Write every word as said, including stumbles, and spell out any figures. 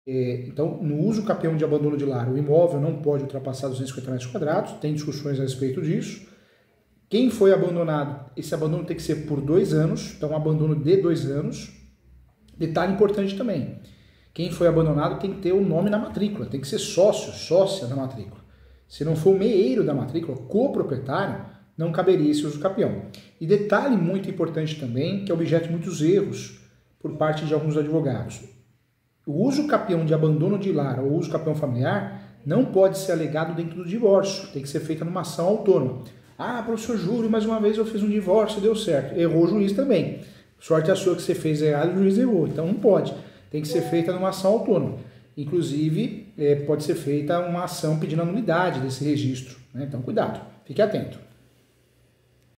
É, então, no uso capião de abandono de lar, o imóvel não pode ultrapassar duzentos e cinquenta metros quadrados, tem discussões a respeito disso. Quem foi abandonado, esse abandono tem que ser por dois anos, então um abandono de dois anos. Detalhe importante também, quem foi abandonado tem que ter o nome na matrícula, tem que ser sócio, sócia da matrícula. Se não for o meeiro da matrícula, coproprietário, não caberia esse uso capião. E detalhe muito importante também, que é objeto de muitos erros por parte de alguns advogados. O uso capião de abandono de lar ou uso capião familiar não pode ser alegado dentro do divórcio, tem que ser feita numa ação autônoma. Ah, professor Júlio, mais uma vez eu fiz um divórcio e deu certo. Errou o juiz também. Sorte a sua que você fez errado e o juiz errou. Então não pode. Tem que ser feita numa ação autônoma. Inclusive, é, pode ser feita uma ação pedindo a nulidade desse registro, né? Então cuidado, fique atento.